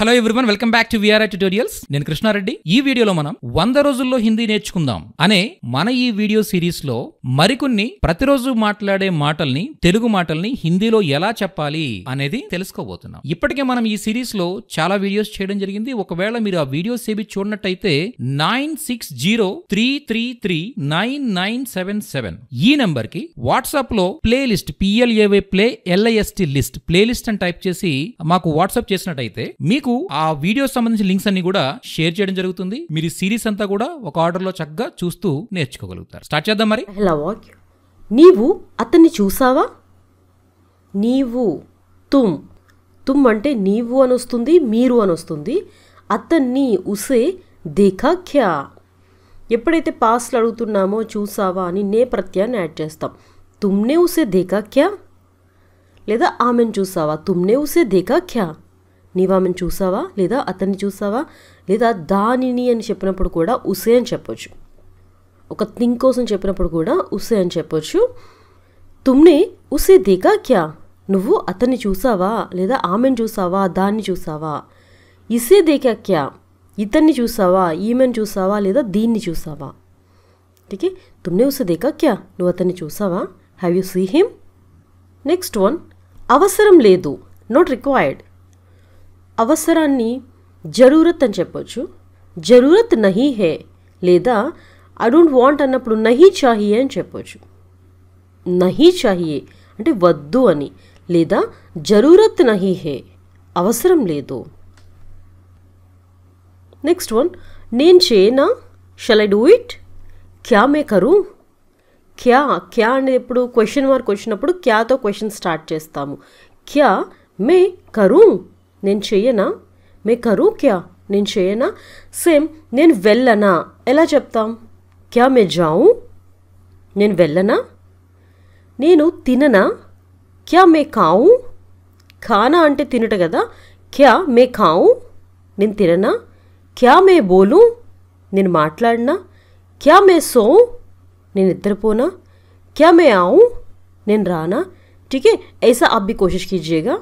Hello everyone, welcome back to VRI tutorials. నేను కృష్ణారెడ్డి. ఈ వీడియోలో మనం 100 రోజుల్లో హిందీ నేర్చుకుందాం అనే మన ఈ వీడియో సిరీస్ లో మరికొన్ని ప్రతిరోజు మాట్లాడే మాటల్ని, తెలుగు మాటల్ని హిందీలో ఎలా చెప్పాలి అనేది తెలుసుకోబోతున్నాం. ఇప్పటికే మనం ఈ సిరీస్ లో చాలా వీడియోస్ చేయడం జరిగింది. ఒకవేళ మీరు ఆ వీడియోస్ ఏవి చూడనట్టయితే 9603339977 ఈ నెంబర్ కి వాట్సాప్ లో ప్లేలిస్ట్ PLAY లిస్ట్ ప్లేలిస్ట్ అని టైప్ చేసి మాకు వాట్సాప్ చేసినట్టయితే మీకు ఆ వీడియో సంబంధించిన లింక్స్ అన్ని కూడా షేర్ చేయడం జరుగుతుంది. మీరు ఈ సిరీస్ అంతా కూడా ఒక ఆర్డర్ లో చక్కగా చూస్తూ నేర్చుకోగలుగుతారు. స్టార్ట్ చేద్దాం మరి. నీవు అతన్ని చూసావా? నీవు తుమ్ అంటే నీవు అని వస్తుంది, మీరు అని వస్తుంది. అతన్ని ఉసే దేఖా క్యా. ఎప్పుడైతే పాస్ట్లో అడుగుతున్నామో చూసావా అని నే ప్రత్యయాన్ని యాడ్ చేస్తాం. తుమ్నే ఉసే దేఖా క్యా, లేదా ఆమెను చూసావా? తుమ్నే ఉసే దేఖా క్యా. నీవు ఆమెను చూసావా, లేదా అతన్ని చూసావా, లేదా దానిని అని చెప్పినప్పుడు కూడా ఉసే అని చెప్పొచ్చు. ఒక థింగ్ కోసం చెప్పినప్పుడు కూడా ఉసే అని చెప్పొచ్చు. తుమ్నే ఉసే దేఖా క్యా, నువ్వు అతన్ని చూసావా, లేదా ఆమెను చూసావా, దాన్ని చూసావా. ఇసే దేఖా క్యా, ఇతన్ని చూసావా, ఈమెను చూసావా, లేదా దీన్ని చూసావా. ఓకే, తుమ్నే ఉసే దేఖా క్యా, నువ్వు అతన్ని చూసావా. Have you see him. Next one, అవసరం లేదు, నాట్ రిక్వైర్డ్. అవసరాన్ని జరూరత్ అని చెప్పొచ్చు. జరూరత్ నహీ హే, లేదా ఐ డోంట్ వాంట్ అన్నప్పుడు నహీ చాహియే అని చెప్పొచ్చు. నహీ చాహియే అంటే వద్దు అని, లేదా జరూరత్ నహీ హే, అవసరం లేదు. నెక్స్ట్ వన్, నేను చేయనా, షల్ ఐ డూ ఇట్. క్యా మే కరూ. క్యా అనేది ఎప్పుడు క్వశ్చన్ మార్క్ వచ్చినప్పుడు క్యాతో క్వశ్చన్ స్టార్ట్ చేస్తాము. క్యా మే కరూ, నేను చెయ్యనా. మే కరూ క్యా, నేను చేయనా. సేమ్, నేను వెళ్ళనా ఎలా చెప్తాం. క్యా మే జాऊं, నేను వెళ్ళనా. నేను తిననా. క్యా మే ఖాऊं, ఖానా అంటే తినట కదా. క్యా మే ఖాऊं, నేను తిననా. క్యా మే బోలూं, నేను మాట్లాడినా. క్యా మే सोऊं, నేను నిద్రపోనా. క్యా మే आऊं, నేను రానా. ठीक है, ऐसा आप भी कोशिश कीजिएगा.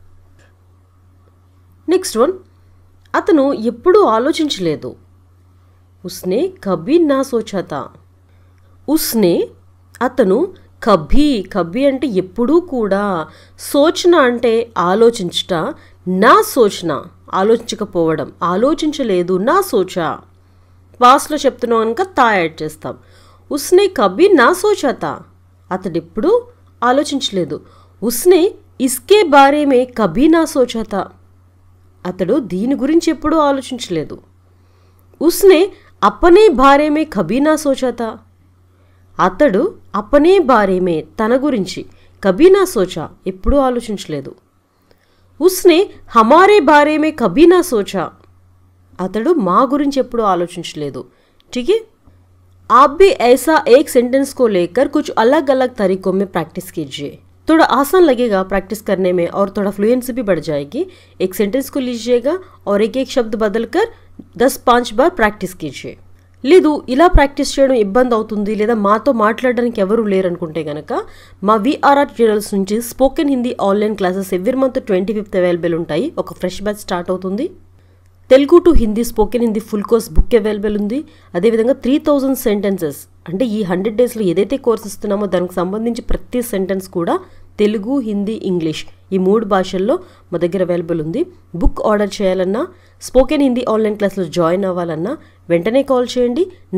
నెక్స్ట్ వన్, అతను ఎప్పుడూ ఆలోచించలేదు. ఉస్నే కభీ నా సోచా తా. ఉస్నే అతను, కభీ అంటే ఎప్పుడూ కూడా, సోచన అంటే ఆలోచించుట, నా సోచన ఆలోచించకపోవడం, ఆలోచించలేదు. నా సోచా పాస్ట్లో చెప్తున్నాం కనుక తా యాడ్ చేస్తాం. ఉస్నే కభీ నా సోచా తా, అతడెప్పుడూ ఆలోచించలేదు. ఉస్నే ఇస్కే బారే మే కభీ నా సోచా తా, అతడు దీని గురించి ఎప్పుడూ ఆలోచించలేదు. ఉస్నే అపనే బారే మే కభీ నా సోచా తా, అతడు అపనే బారే మే తన గురించి, కభీ నా సోచా ఎప్పుడూ ఆలోచించలేదు. ఉస్నే హమారే బారే మే కభీ నా సోచా, అతడు మా గురించి ఎప్పుడూ ఆలోచించలేదు. ठीक है, आप भी ऐसा एक सेंटेंस को लेकर कुछ अलग अलग तरीकों में प्रैक्टिस कीजिए. थोड़ा आसान लगेगा प्रैक्टिस करने में और थोड़ा फ्लुएंसी भी बढ़ जाएगी. एक सेंटेंस को लीजिएगा और एक एक शब्द बदलकर 10-5 बार प्रैक्टिस कीजिए. లేదు ఇలా ప్రాక్టీస్ చేయడం ఇబ్బంది అవుతుంది, లేదా మాతో మాట్లాడడానికి ఎవరు లేరు అనుకుంటే కనుక మా విఆర్ఆర్ ట్యూటోరియల్స్ నుంచి spoken Hindi online classes every month 25th available ఉంటాయి. ఒక ఫ్రెష్ బ్యాచ్ స్టార్ట్ అవుతుంది. Telugu to Hindi spoken Hindi full course book available ఉంది. అదేవిధంగా 3000 సెంటెన్సెస్, అంటే ఈ 100 డేస్లో ఏదైతే కోర్స్ ఇస్తున్నామో దానికి సంబంధించి ప్రతి సెంటెన్స్ కూడా తెలుగు, హిందీ, ఇంగ్లీష్ ఈ 3 భాషల్లో మా దగ్గర అవైలబుల్ ఉంది. బుక్ ఆర్డర్ చేయాలన్నా, స్పోకెన్ హిందీ ఆన్లైన్ క్లాస్లో జాయిన్ అవ్వాలన్నా వెంటనే కాల్ చేయండి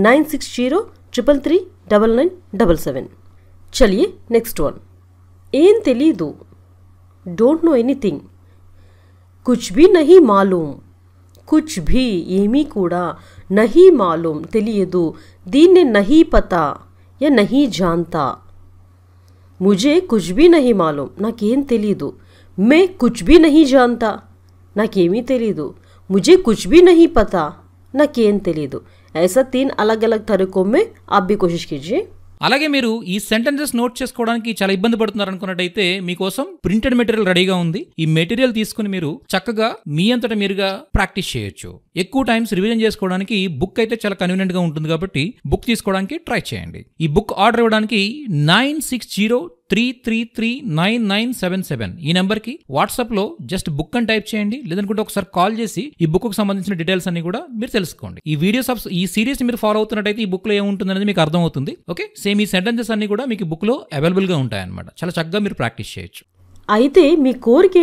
9603339977. చలియే నెక్స్ట్ వన్, ఏం తెలీదు, డోంట్ నో ఎనీథింగ్. కుచ్ భీ నహీ మాలూమ్, కుచ్ భీ ఏమీ కూడా, నహీ మాలూమ్ తెలియదు, దీన్నే నహీ పతా యా నహీ జాంతా. ముజే కుచ్ భీ నహీ మాలూమ్, నాకేం తెలీదు. మే కుచ్ భీ నహీ జాంతా, నాకేమీ తెలీదు. ముజే కుచ్ భీ నహీ పతా, నాకేం తెలీదు. ऐसा 3 अलग अलग तरीकों में आप भी कोशिश कीजिए. అలాగే మీరు ఈ సెంటెన్సెస్ నోట్ చేసుకోవడానికి చాలా ఇబ్బంది పడుతున్నారు అనుకున్నట్టయితే మీకోసం ప్రింటెడ్ మెటీరియల్ రెడీగా ఉంది. ఈ మెటీరియల్ తీసుకుని మీరు చక్కగా మీ అంతటా మీరుగా ప్రాక్టీస్ చేయొచ్చు. ఎక్కువ టైమ్స్ రివిజన్ చేసుకోవడానికి బుక్ అయితే చాలా కన్వీనియంట్ గా ఉంటుంది కాబట్టి బుక్ తీసుకోవడానికి ట్రై చేయండి. ఈ బుక్ ఆర్డర్ ఇవ్వడానికి 9603 94339977 ఈ నెంబర్కి వాట్సాప్లో జస్ట్ బుక్ అని టైప్ చేయండి, లేదనుకుంటే ఒకసారి కాల్ చేసి ఈ బుక్కు సంబంధించిన డీటెయిల్స్ అన్ని కూడా మీరు తెలుసుకోండి. ఈ వీడియోస్ ఈ సిరీస్ మీరు ఫాలో అవుతున్నట్టయితే ఈ బుక్లో ఏముంటుంది అనేది మీకు అర్థమవుతుంది. ఓకే, సేమ్ ఈ సెంటెన్సెస్ అన్ని కూడా మీకు బుక్లో అవైలబుల్గా ఉంటాయన్నమాట. చాలా చక్కగా మీరు ప్రాక్టీస్ చేయొచ్చు. అయితే మీ కోరిక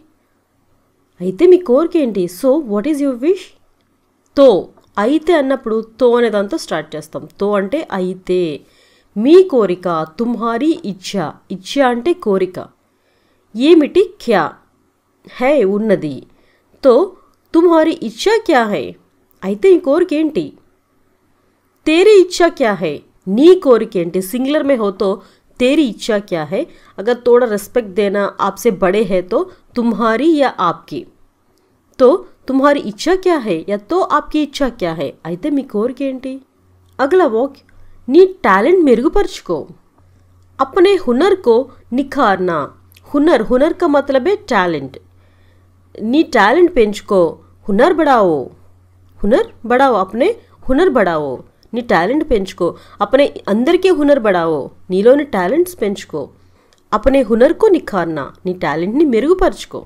ఏంటి? So what is your wish? తో అయితే అన్నప్పుడు తో అనే దాంతో స్టార్ట్ చేస్తాం. తో అంటే అయితే. మీ కోరిక, తుమ్హారీ ఇచ్చ అంటే కోరిక. ఏమిటి? క్యా హై ఉన్నది. తో తుమ్హారీ ఇచ్చా క్యా హై? అయితే ఈ కోరిక ఏంటి? తేరీ ఇచ్చా క్యా హై? నీ కోరిక ఏంటి? సింగులర్ మే హో తో तेरी इच्छा क्या है. अगर थोड़ा रिस्पेक्ट देना आपसे बड़े है तो तुम्हारी या आपकी. तो तुम्हारी इच्छा क्या है या तो आपकी इच्छा क्या है. అయితే మీ కోరిక ఏంటి? అగలా వాక్ నీ టాలెంట్ మెరుగుపరుచుకో. अपने हुनर को निखारना. हुनर का मतलब है टैलेंट. నీ టాలెంట్ పెంచుకో. हुनर बढ़ाओ अपने हुनर बढ़ाओ. నీ టాలెంట్ పెంచుకో. అపనే అందరికీ హునర్ బడావో. నీలోని టాలెంట్స్ పెంచుకో. అపనే హునర్కు నిఖార్నా. నీ టాలెంట్ని మెరుగుపరుచుకో.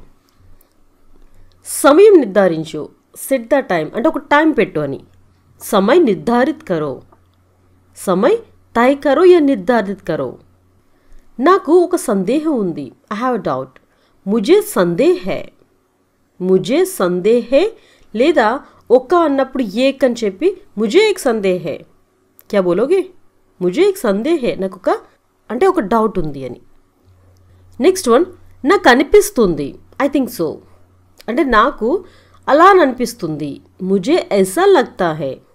సమయం నిర్ధారించు. సెట్ ద టైం అంటే ఒక టైం పెట్టు అని. సమయ నిర్ధారిత్ కరో. సమయ తయ కరో యా నిర్ధారిత్ కరో. నాకు ఒక సందేహం ఉంది. I have a doubt. ముజే సందేహ్ హై లేదా ఒక్క అన్నప్పుడు ఏక్ అని చెప్పి ముజే ఏక్ సందేహ్ హై. క్యా బోలోగే? ముజే ఏక్ సందేహ్ హై. నాకు అంటే ఒక డౌట్ ఉంది అని. నెక్స్ట్ వన్, నాకు అనిపిస్తుంది. ఐ థింక్ సో అంటే నాకు అలా అనిపిస్తుంది. ముజే ఐసా లగ్తా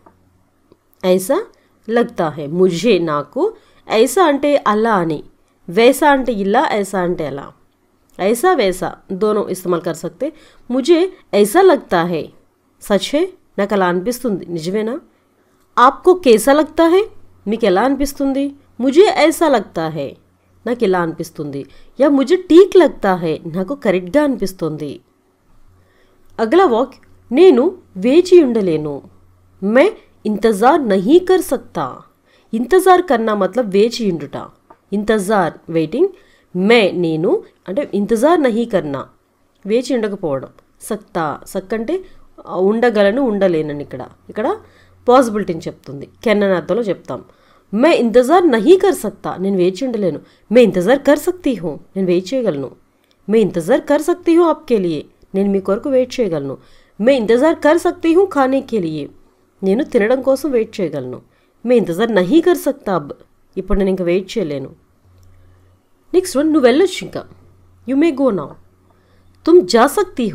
హై. ముజే నాకు, ఐసా అంటే అలా అని, वैसा అంటే ఇలా, ऐसा అంటే అలా. ऐसा वैसा दोनों इस्तेमाल कर सकते. मुझे ऐसा लगता है. सच है. నాకు అలా అనిపిస్తుంది. నిజమేనా? आपको कैसा लगता है? మీకు ఎలా అనిపిస్తుంది? मुझे ऐसा लगता है. నాకు ఇలా అనిపిస్తుంది. या मुझे ठीक लगता है. నాకు కరెక్ట్గా అనిపిస్తుంది. అగలా వాక్ నేను వేచి ఉండలేను. मैं इंतज़ार नहीं कर सकता. इंतज़ार करना मतलब వేచి ఉండుట. ఇంతజార్ వెయిటింగ్. మే నేను అంటే ఇంతజార్ నహీ కర్నా వేచి ఉండకపోవడం. సక్ అంటే ఉండగలను, ఉండలేనని. ఇక్కడ పాసిబిలిటీని చెప్తుంది. కెన్ అనే అర్థంలో చెప్తాం. మే ఇంతజార్ నహీ కర్ సక్తా. నేను వేచి ఉండలేను. మే ఇంతజార్ కర్ సక్తీ హూ. నేను వెయిట్ చేయగలను. మే ఇంతజార్ కర్ సక్తీ హూ ఆప్కే లియే. నేను మీ కొరకు వెయిట్ చేయగలను. మే ఇంతజార్ కర్ సక్తీ హూ ఖానే కే లియే. నేను తినడం కోసం వెయిట్ చేయగలను. మే ఇంతజార్ నహీ కర్ సక్తా అబ్. ఇప్పుడు నేను ఇంకా వెయిట్ చేయలేను. నెక్స్ట్ వన్, నువ్వు వెళ్ళొచ్చు ఇంకా. You may go now. తుమ్ జా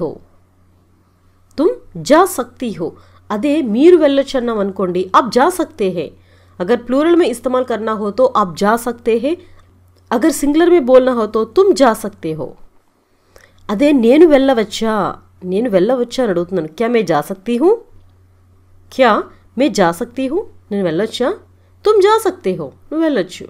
సక్తీ హో. అదే మీరు వెళ్ళొచ్చు అన్నాం అనుకోండి, ఆప్ జా సక్తే హే. అగర్ ప్లూరల్ మే ఇస్తమాల్ కర్నా హో తో ఆప్ జా సక్తే హే. అగర్ సింగులర్ మే బోల్నా హో తో తుమ్ జా సక్తే హో. అదే నేను వెళ్ళవచ్చా అని అడుగుతున్నాను. క్యా మే జా సక్తీ హూ. నేను వెళ్ళొచ్చా? తుమ్ జా సక్తే హో. నువ్వు వెళ్ళొచ్చు.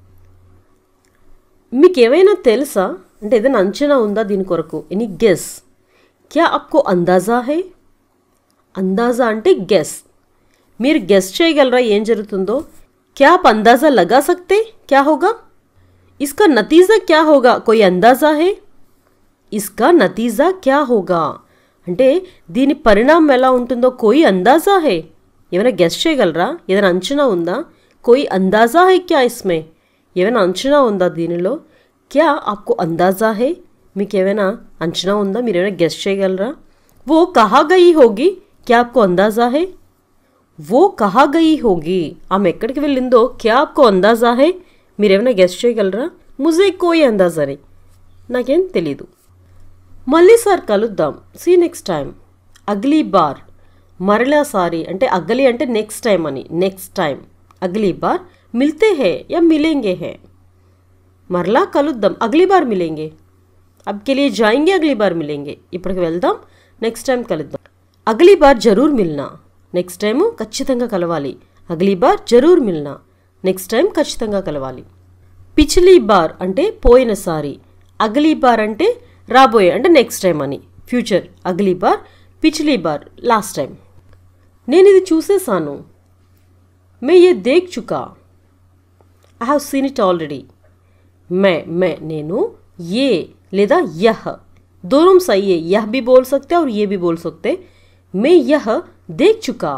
మీకు ఏమైనా తెలుసా అంటే ఏదైనా అంచనా ఉందా దీని కొరకు? Any guess? క్యా ఆప్కో అందాజా హై. అందాజా అంటే గెస్. మీరు గెస్ చేయగలరా ఏం జరుగుతుందో? క్యా ఆప్ అందాజా లగా సక్తే క్యా హోగా. ఇస్కా నతీజా క్యా హోగా. కోయి అందాజా హై. ఇస్కా నతీజా క్యా హోగా అంటే దీని పరిణామం ఎలా ఉంటుందో కోయి అందాజా హై. ఏమైనా గెస్ చేయగలరా? ఏదైనా అంచనా ఉందా? కోయి అందాజా హై క్యా ఇస్మే. ఏమైనా అంచనా ఉందా దీనిలో? క్యా ఆప్కో అందాజా హై. మీకు ఏమైనా అంచనా ఉందా? మీరు ఏమైనా గెస్ చేయగలరా? वो कहाँ गई होगी. क्या आपको अंदाज़ा है? वो कहाँ गई होगी. ఆమె ఎక్కడికి వెళ్ళిందో क्या आपको अंदाज़ा है. మీరేమైనా గెస్ చేయగలరా? मुझे कोई अंदाज़ा नहीं. నాకేం తెలీదు. మళ్ళీ సార్ కలుద్దాం. See next time. అగ్లీ బార్ మరలాసారి అంటే అగలి అంటే నెక్స్ట్ టైం అని. Next time. అగ్లీ బార్ మిల్తే హే యా మిలేంగే హే. మరలా కలుద్దాం. అగ్లీ బార్ మిలేంగే. అబ్కే లియే జాయింగే. అగ్లీ బార్ మిలేంగే. ఇప్పటికి వెళ్దాం. నెక్స్ట్ టైం కలుద్దాం. అగ్లీ బార్ జరూర్ మిల్నా. నెక్స్ట్ టైము ఖచ్చితంగా కలవాలి. అగ్లీ బార్ జరూర్ మిల్నా. నెక్స్ట్ టైం ఖచ్చితంగా కలవాలి. పిచ్లీ బార్ అంటే పోయినసారి. అగ్లీ బార్ అంటే రాబోయే అంటే నెక్స్ట్ టైం అని. ఫ్యూచర్. అగ్లీ బార్. పిచ్లీ బార్ లాస్ట్ టైం. నేను ఇది చూసేసాను. మే ఏ దేఖ్ చుకా. I have seen it already. मैं నేను ये లేదా यह दोनों सही है, यह भी बोल सकते और ये भी बोल सकते. मैं यह देख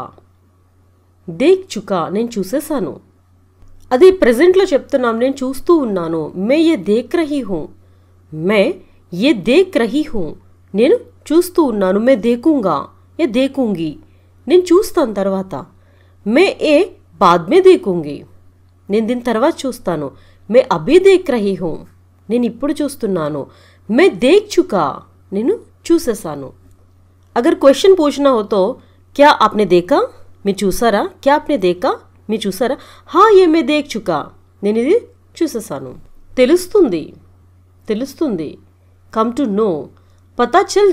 चुका నేను చూసేసాను. అది ప్రెజెంట్లో చెప్తున్నాం, నేను చూస్తూ ఉన్నాను. मैं ये देख रही हूँ, मैं ये देख रही हूँ, నేను చూస్తూ ఉన్నాను. मैं देखूंगा, ये देखूंगी, నేను చూస్తాను తర్వాత. मैं ये बाद में देखूंगी, నేను దీని తర్వాత చూస్తాను. मैं अभी देख रही हूँ, నేను ఇప్పుడు చూస్తున్నాను. मैं देख चुका, నేను చూసేసాను. अगर क्वेश्चन पूछना हो तो क्या आपने देखा, మీరు చూసారా, क्या आपने देखा, మీరు చూసారా. हाँ ये मैं देख चुका, నేను ఇది చూసేసాను. తెలుస్తుంది. कम टू नो, पता चल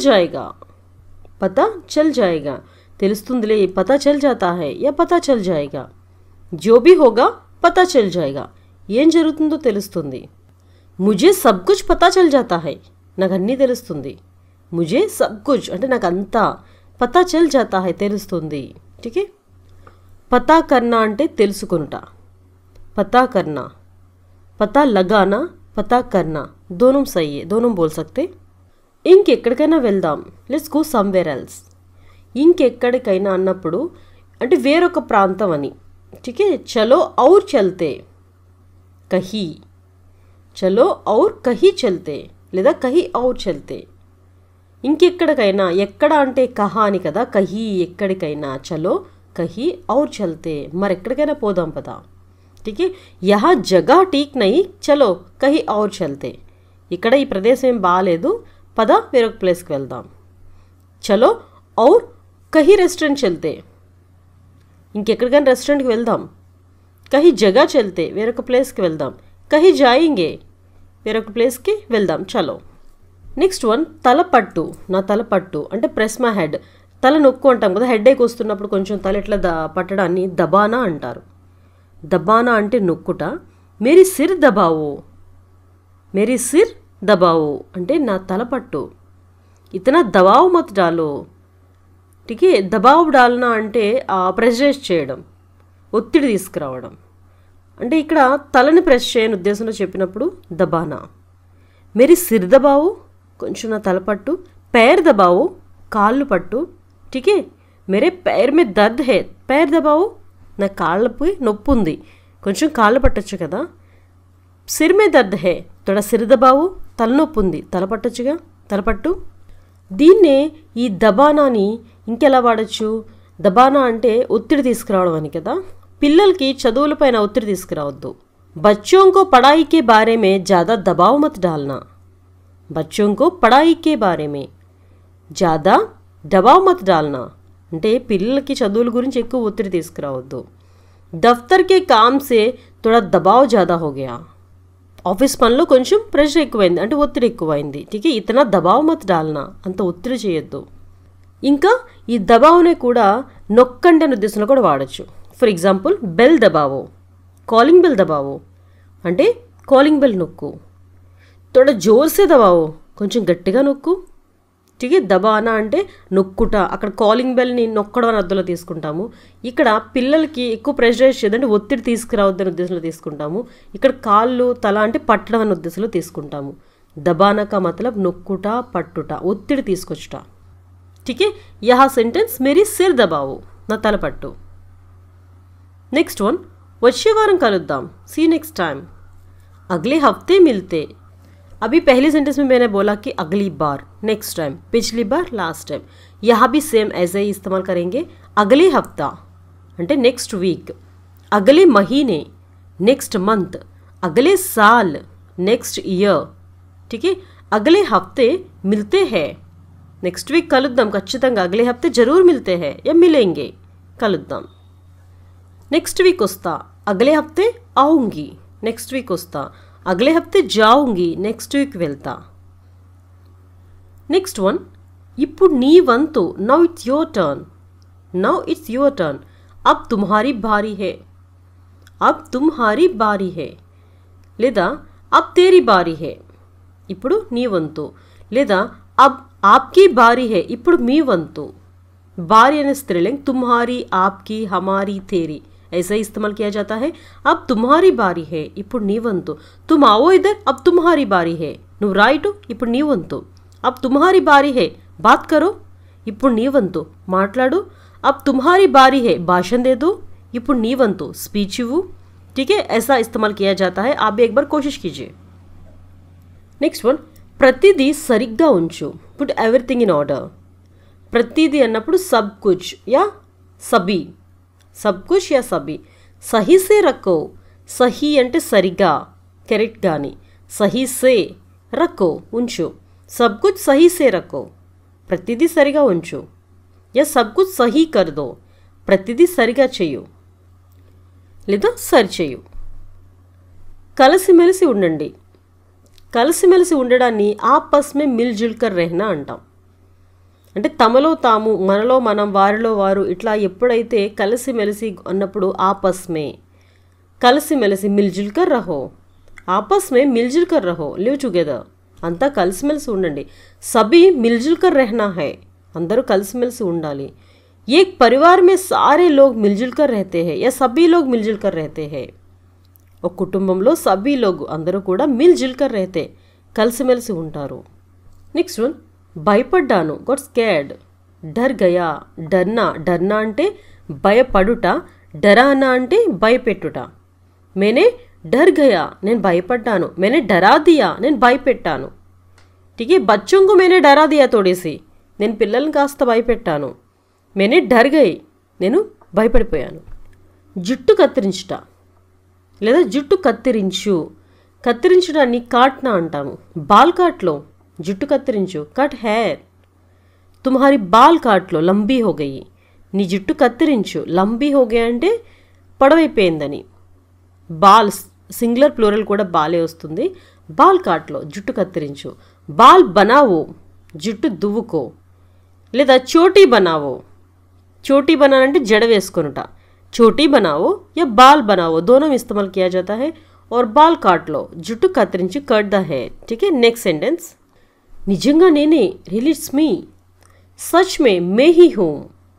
जाएगा, తెలుస్తుందిలే, पता चल जाता है या पता चल जाएगा. जो भी होगा पता चल जाएगा, ఏం జరుగుతుందో తెలుస్తుంది. मुझे सब कुछ पता चल जाता है, నాకు అన్నీ తెలుస్తుంది. मुझे सब कुछ అంటే నాకు అంతా, पता चल जाता है తెలుస్తుంది. ठीक है. पता करना అంటే తెలుసుకొనుట, पता करना, पता लगाना, पता करना, दोनों सही है, दोनों बोल सकते. ఇంకెక్కడికైనా వెళ్దాం, లెట్స్ గో సమ్వేర్ ఎల్స్. ఇంకెక్కడికైనా అన్నప్పుడు అంటే వేరొక ప్రాంతం అని. ठीक है. चलो और चलते, कहीं, चलो और कहीं चलते లేదా कहीं और चलते. ఇంకెక్కడికైనా, ఎక్కడ అంటే కహా అని కదా, కహీ ఎక్కడికైనా, చలో కహీ ఔర్ చల్తే మరెక్కడికైనా పోదాం పదా. ठीक है. యహా జగహ ఠీక్ నహీ, చలో కహీ ఔర్ చల్తే, ఇక్కడ ఈ ప్రదేశం ఏం బాగాలేదు, పద వేరొక ప్లేస్కి వెళ్దాం. చలో ఔర్ కహీ రెస్టారెంట్ చల్తే, ఇంకెక్కడికైనా రెస్టారెంట్కి వెళ్దాం. కహీ జగహ చల్తే, వేరొక ప్లేస్కి వెళ్దాం. కహీ జాయింగే, వేరొక ప్లేస్కి వెళ్దాం. చలో. నెక్స్ట్ వన్, తలపట్టు, నా తలపట్టు అంటే ప్రెస్ మై హెడ్, తల నొక్కు అంటాం కదా, హెడ్ ఏక్ వస్తున్నప్పుడు కొంచెం తల ఇట్లా పట్టడాన్ని దబానా అంటారు. దబానా అంటే నొక్కుట. మేరీ సిర్ దబావు అంటే నా తలపట్టు. ఇతనా దబావు మత్ డాలో. ఠీక్ హై. దబావు డాల్నా అంటే ప్రెషరైజ్ చేయడం, ఒత్తిడి తీసుకురావడం. అంటే ఇక్కడ తలని ప్రెస్ చేయని ఉద్దేశంలో చెప్పినప్పుడు దబానా. మేరీ సిర్ దబావు, కొంచెం నా తలపట్టు. पैर दबाओ, కాళ్ళు పట్టు. ठीक है. मेरे पैर में दर्द है, पैर दबाओ, నా కాళ్ళపై నొప్పి ఉంది, కొంచెం కాళ్ళు పట్టొచ్చు కదా. సిర్ మే దర్ద్ హే, తొడ సిర్ దబావు, తలనొప్పి ఉంది, తల పట్టొచ్చుగా, తలపట్టు. దీన్నే ఈ దబానాని ఇంకెలా వాడచ్చు, దబానా అంటే ఒత్తిడి తీసుకురావడం అని కదా. పిల్లలకి చదువులపైన ఒత్తిడి తీసుకురావద్దు. बच्चों को पढ़ाई के बारे में ज़्यादा दबाव मत डालना, बच्चों को पढ़ाई के बारे में ज़्यादा दबाव मत डालना అంటే పిల్లలకి చదువుల గురించి ఎక్కువ ఒత్తిడి తీసుకురావద్దు. దఫ్తర్ కే కామ్ సే థోడా దబావ్ జ్యాదా హో గయా, ఆఫీస్ పనిలో కొంచెం ప్రెషర్ ఎక్కువైంది అంటే ఒత్తిడి ఎక్కువైంది. ఠీక్ హై. ఇతనా దబావ్ మత్ డాల్నా, అంత ఒత్తిడి చేయొద్దు. ఇంకా ఈ దబావ్నే కూడా నొక్కండి అనే ఉద్దేశంలో కూడా వాడచ్చు. ఫర్ ఎగ్జాంపుల్ బెల్ దబావో, కాలింగ్ బెల్ దబావో అంటే కాలింగ్ బెల్ నొక్కు. థోడా జోర్సే దబావో, కొంచెం గట్టిగా నొక్కు. ఠీక్ హై. దబానా అంటే నొక్కుట, అక్కడ కాలింగ్ బెల్ని నొక్కడం అని అర్థంలో తీసుకుంటాము. ఇక్కడ పిల్లలకి ఎక్కువ ప్రెషరైజ్ చేయదంటే ఒత్తిడి తీసుకురావద్దని ఉద్దేశంలో తీసుకుంటాము. ఇక్కడ కాళ్ళు తల అంటే పట్టడం అనే ఉద్దేశంలో తీసుకుంటాము. దబానా కా మతలబ్ నొక్కుట, పట్టుట, ఒత్తిడి తీసుకొచ్చుట. ఠీక్ హై. యహా సెంటెన్స్ మేరీ సిర్ దబావో, నా తల పట్టు. నెక్స్ట్ వన్, వచ్చే వారం కలుద్దాం, సీ నెక్స్ట్ टाइम. अगले हफ्ते मिलते. अभी पहले सेंटेंस में मैंने बोला कि अगली बार, नेक्स्ट टाइम, पिछली बार, लास्ट टाइम. यहाँ भी सेम ऐसे ही इस्तेमाल करेंगे. अगले हफ्ता అంటే नेक्स्ट वीक, अगले महीने नेक्स्ट मंथ, अगले साल नेक्स्ट ईयर. ठीक है. अगले हफ्ते मिलते हैं, नेक्स्ट वीक కలుద్దాం ఖచ్చితంగా, अगले हफ्ते जरूर मिलते हैं या मिलेंगे, కలుద్దాం. नेक्स्ट वीक వస్తా, अगले हफ्ते आऊँगी, नेक्स्ट वीक వస్తా, अगले हफ्ते जाऊँगी, नेक्स्ट वीक వెళ్తా. నెక్స్ట్ వన్, ఇప్పుడు నీ వంతు, now it's your turn, now it's your turn. అబ్ తుమ్హారీ బారీ హే, అబ్ తుమ్హారీ బారీ హే లేదా అబ్ తేరీ బారీ హే, ఇప్పుడు నీ వంతు. లేదా అబ్ ఆప్కి బారీ హే, ఇప్పుడు మీ వంతు. బారీ అనే స్త్రీలింగ్, తుమ్హారీ, ఆప్కి, హమారీ, తేరీ ऐसा ही इस्तेमाल किया जाता है. अब तुम्हारी बारी है, ఇప్పుడు నీ వంతు. तुम आओ इधर, अब तुम्हारी बारी है. నువ్వు రా ఇటు, ఇప్పుడు నీ వంతు. अब तुम्हारी बारी है, बात करो. ఇప్పుడు నీ వంతు, మాట్లాడు. अब तुम्हारी बारी है, भाषण दे दो. ఇప్పుడు నీ వంతు, स्पीच ఇవ్వు. ठीक है, ऐसा इस्तेमाल किया जाता है. आप भी एक बार कोशिश कीजिए. నెక్స్ట్ వన్, ప్రతిదీ సరిగ్గా ఉంచు. Put everything in order. ప్రతిదీ అన్నప్పుడు సబ్ కుచ్ యా సబీ, సబ్ కుచ్ యా సబీ. సహీ సే రక్కో. సహీ అంటే సరిగా, కరెక్ట్ కానీ. సహీ సే రక్కో, ఉంచు. సబ్ కుచ్ సహీ సే రక్కో, ప్రతిదీ సరిగా ఉంచు. యా సబ్ కుచ్ సహీ కర్ దో, ప్రతిదీ సరిగా చెయ్యు లేదా సరిచేయు. కలిసిమెలిసి ఉండండి. కలిసిమెలిసి ఉండడాన్ని ఆపస్ మే మిల్జుల్ కర్ రెహనా అంటాం. అంటే తమలో తాము, మనలో మనం, వారిలో వారు, ఇట్లా ఎప్పుడైతే కలిసిమెలిసి అన్నప్పుడు ఆపస్ మే, కలిసిమెలిసి మిల్జుల్ కర్ రహో. ఆపస్ మే మిల్జుల్ కర్ రహో, లివ్ టుగెదర్. అంతా కలిసిమెలిసి ఉండండి. సభీ మిల్జుల్ కర్ రెహనా హై, అందరూ కలిసిమెలిసి ఉండాలి. ఏక్ పరివార్ మే సారే లోగ్ మిల్జుల్ కర్ రహతే హై యా సభీ లోగ్ మిల్జుల్ కర్ రహతే హై. ఒక కుటుంబంలో సభీ లోగ్ అందరూ కూడా మిల్జుల్ కర్ రహతే, కలిసిమెలిసి ఉంటారు. నెక్స్ట్ వన్, భయపడ్డాను. Got scared. డర్ గయా. డర్నా, డర్నా అంటే భయపడుట. డరానా అంటే భయపెట్టుట. మేనే డర్ గయా, నేను భయపడ్డాను. మేనే డరా దియా, నేను భయపెట్టాను. ఠీకే, బచ్చోంకు మేనే డరా దియా తోడేసి, నేను పిల్లల్ని కాస్త భయపెట్టాను. మేనే డర్ గయి, నేను భయపడిపోయాను. జుట్టు కత్తిరించుట లేదా జుట్టు కత్తిరించు. కత్తిరించడాన్ని కాట్నా అంటాము. బాల్ కాట్లో, జుట్టు కత్తిరించు. Cut hair. తుమ్హారి బాల్ కాట్లో లంబీ హో గయి, నీ జుట్టు కత్తిరించు. లంబీ హో గయి అంటే పొడవైపోయిందని. బాల్ సింగులర్ ప్లూరల్ కూడా బాలే వస్తుంది. బాల్ కాట్లో, జుట్టు కత్తిరించు. బాల్ బనావో, జుట్టు దువ్వుకో. లేదా చోటీ బనావో. చోటీ बनाना जड़ वेसुकोनुट. छोटी बनाओ या बाल बनाओ, दोनों में इस्तेमाल किया जाता है. और बाल काट लो, जुट्टू कत्तिरिंची, कट द हेयर. ठीक है, नेक्स्ट सेंटेंस. निजंगा नेने, रियली इट्स मी. सच में मैं ही हूँ.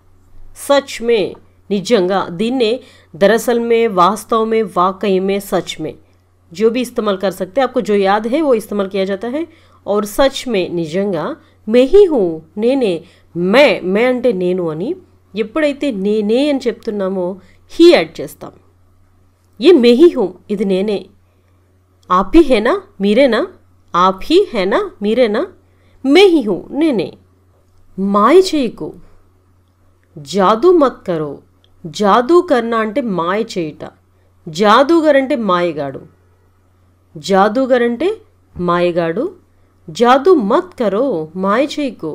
सच में, निजंगा, दीन्ने दरअसल में, वास्तव में, वाकई में, सच में, जो भी इस्तेमाल कर सकते हैं. आपको जो याद है वो इस्तेमाल किया जाता है. और सच में, निजंगा, मैं ही हूँ. నేనే, मैं అంటే నేను అని. ఎప్పుడైతే నేనే అని చెప్తున్నామో హీ యాడ్ చేస్తాం. ఏ మే హీ హూ, ఇది నేనే. आप ही है ना, మీరేనా. आप ही है ना, మీరేనా. मैं ही हूँ, నేనే. మాయ చేయకు. జాదూ మత్ కరో. జాదూ కర్నా అంటే మాయ చేయుట. జాదూగర్ అంటే మాయగాడు. జాదూగర్ అంటే మాయగాడు. జాదూ మత్ కరో, మాయ చేయకు.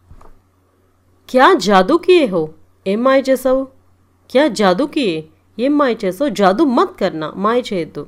क्या जादू किए हो, ఏం మాయ చేసావు. क्या जादू किए, ఏం మాయ చేసావు. జాదూ మత్ కర్నా, మాయ చేయొద్దు.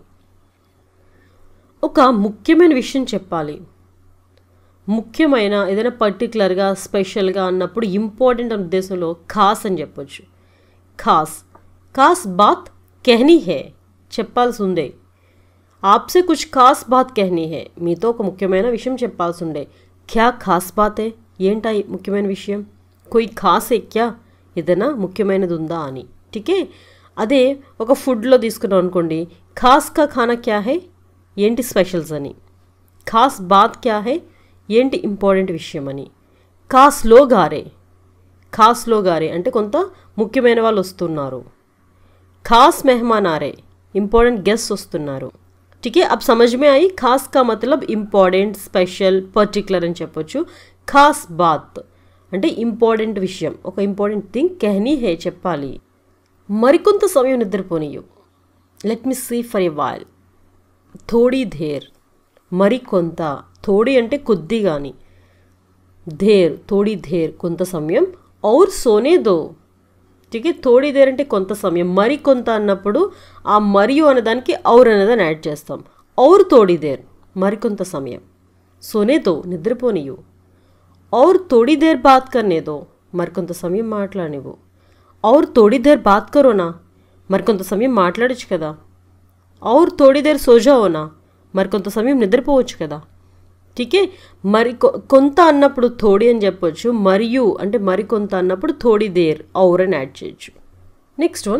ఒక ముఖ్యమైన విషయం చెప్పాలి. ముఖ్యమైన ఏదైనా పర్టికులర్గా, స్పెషల్గా అన్నప్పుడు ఇంపార్టెంట్ అనే ఉద్దేశంలో ఖాస్ అని చెప్పొచ్చు. ఖాస్, ఖాస్ బాత్ कहनी है, చెప్పాల్సి ఉండే. आपसे कुछ खास बात कहनी है, మీతో ఒక ముఖ్యమైన విషయం చెప్పాల్సి ఉండే. क्या खास बात है, ఏంటా ముఖ్యమైన విషయం. कोई खास है क्या, ఏదైనా ముఖ్యమైనది ఉందా అని. ఠీకే, అదే ఒక ఫుడ్లో తీసుకున్నాం అనుకోండి. ఖాస్ కా ఖానా క్యా హై, ఏంటి స్పెషల్స్ అని. ఖాస్ బాత్ క్యా హై, ఏంటి ఇంపార్టెంట్ విషయం అని. ఖాస్ లోగ్ ఆ రే, ఖాస్ లోగ్ ఆ రే అంటే కొంత ముఖ్యమైన వాళ్ళు వస్తున్నారు. ఖాస్ మెహమాన్ ఆ రే, ఇంపార్టెంట్ గెస్ట్ వస్తున్నారు. ठीक है, अब समझ में आई. खास का मतलब ఇంపార్టెంట్, స్పెషల్, పర్టికులర్ అని చెప్పొచ్చు. ఖాస్ బాత్ అంటే ఇంపార్టెంట్ విషయం, ఒక ఇంపార్టెంట్ థింగ్ కెహనీ హే, చెప్పాలి. మరికొంత సమయం నిద్రపోనియు. Let me see for a while. థోడీ ధేర్, మరికొంత. థోడీ అంటే కొద్దిగాని. ధేర్, థోడీ ధేర్, కొంత సమయం. ఔర్ సోనే దో. ठीक है, थोड़ी देर అంటే కొంత సమయం. మరి కొంత అన్నప్పుడు ఆ మరియు అనేదానికి ఔర్ అనేదాన్ని యాడ్ చేస్తాం. ఔర్ థోడీ దేర్, మరికొంత సమయం. సోనే దో, నిద్రపోనియు. ఔర్ థోడీ దేర్ బాత్ కర్నే దో, మరికొంత సమయం మాట్లాడనివ్వు. ఔర్ థోడీ దేర్ బాత్ కరోనా, మరికొంత సమయం మాట్లాడచ్చు కదా. ఔర్ థోడీ దేర్ సోజావోనా, మరికొంత సమయం నిద్రపోవచ్చు కదా. ఠీకే, మరి కొంత అన్నప్పుడు థోడీ అని చెప్పొచ్చు. మరియు అంటే మరికొంత అన్నప్పుడు థోడీ దేర్, ఔర్ అని యాడ్ చేయొచ్చు. నెక్స్ట్ వన్,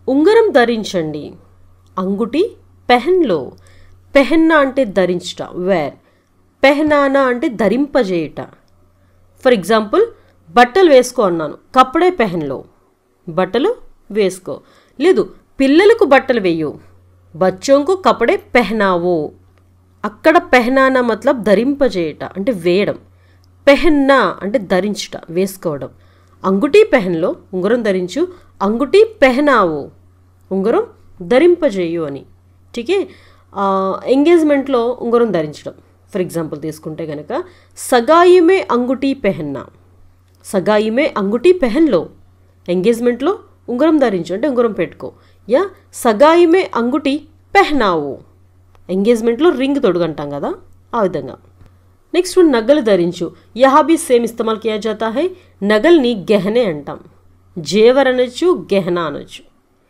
ఉంగరం ధరించండి. అంగుటి పెహన్లో. పెహన్నా అంటే ధరించుట, వేర్. పెహనానా అంటే ధరింపజేయుట. ఫర్ ఎగ్జాంపుల్, బట్టలు వేసుకో అన్నాను, కప్పుడే పెహన్లో, బట్టలు వేసుకో. లేదు, పిల్లలకు బట్టలు వేయు, బచ్చోంకు కపడే పెహనావో. అక్కడ పెహనానా మతలబ్ ధరింపజేయట అంటే వేయడం. పెహన్నా అంటే ధరించుట, వేసుకోవడం. అంగుటి పెహన్లో, ఉంగరం ధరించు. అంగుటి పెహనావో, ఉంగరం ధరింపజేయు అని. ఠీకే. ఎంగేజ్మెంట్లో ఉంగరం ధరించడం ఫర్ ఎగ్జాంపుల్ తీసుకుంటే కనుక సగాయిమే అంగుటి పెహన్నా. సగాయిమే అంగుటి పెహన్లో. ఎంగేజ్మెంట్లో ఉంగరం ధరించు అంటే ఉంగరం పెట్టుకో. యా సగాయిమే అంగుటి పెహనావో. ఎంగేజ్మెంట్లో రింగ్ తొడుగంటాం కదా, ఆ విధంగా. నెక్స్ట్ వన్ నగలు ధరించు. యహా భీ సేమ్ ఇస్తమాల్ కియా జాతా హై. నగల్ని గెహనే అంటాం. జేవర్ అనొచ్చు, గెహనా అనొచ్చు.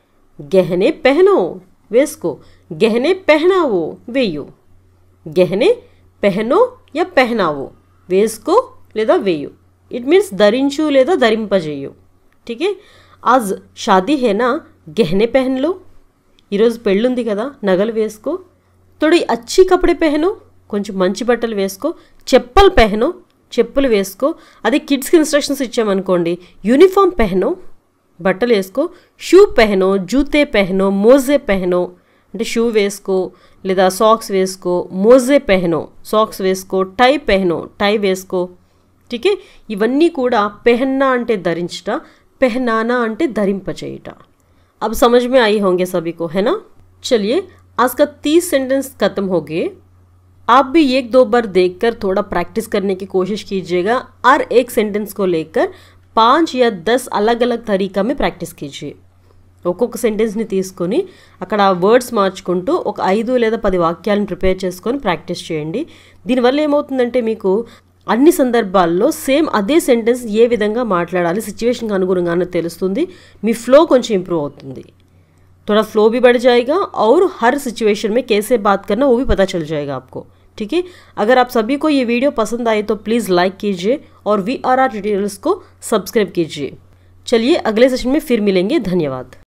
గెహనే పెహనో, వేసుకో. గెహనే పెహనావో, వేయు. గెహనే పెహనో యా పెహనావో, వేసుకో లేదా వేయు. ఇట్ మీన్స్ ధరించు లేదా ధరింపజేయు. ఠీకే. ఆజ్ షాదీ హేనా, గెహనే పెహన్లో. ఈరోజు పెళ్ళుంది కదా, నగలు వేసుకో. తోడి అచ్చి కపడే పెహనో, కొంచెం మంచి బట్టలు వేసుకో. చెప్పులు పెహనో, చెప్పులు వేసుకో. అదే కిడ్స్కి ఇన్స్ట్రక్షన్స్ ఇచ్చామనుకోండి, యూనిఫామ్ పెహనో, బట్టలు వేసుకో. షూ పెహనో, జూతే పెహనో, మోజే పెహనో అంటే షూ వేసుకో లేదా సాక్స్ వేసుకో. మోజే పెహనో, సాక్స్ వేసుకో. టై పెహనో, టై వేసుకో. ఠీకే. ఇవన్నీ కూడా పెహన్నా అంటే ధరించుట, पहनाना अंटे धरिंपचेयुట. अब समझ में आई होंगे सभी को, है ना? चलिए आज का 30 सेंटेंस खत्म हो गए. आप भी एक दो बार देखकर थोड़ा प्रैक्टिस करने की कोशिश कीजिएगा और एक सेंटेंस को लेकर 5 या 10 अलग अलग तरीका में प्रैक्टिस कीजिए. ఒక్కొక్క సెంటెన్స్ని తీసుకొని అక్కడ వర్డ్స్ మార్చుకుంటూ ఒక 5 లేదా 10 వాక్యాలను ప్రిపేర్ చేసుకొని ప్రాక్టీస్ చేయండి. దీనివల్ల ఏమవుతుందంటే మీకు అన్ని సందర్భాల్లో సేమ్ అదే సెంటెన్స్ ఏ విధంగా మాట్లాడాలి సిచ్యువేషన్కి అనుగుణంగానే తెలుస్తుంది. మీ ఫ్లో కొంచెం ఇంప్రూవ్ అవుతుంది. थोड़ा फ्लो भी बढ़ जाएगा और हर सिचुएशन में कैसे बात करना वो भी पता चल जाएगा आपको. ठीक है. अगर आप सभी को ये वीडियो पसंद आए तो प्लीज़ लाइक कीजिए और VRR ट्यूटोरियल्स को सब्सक्राइब कीजिए. चलिए अगले सेशन में फिर मिलेंगे. धन्यवाद.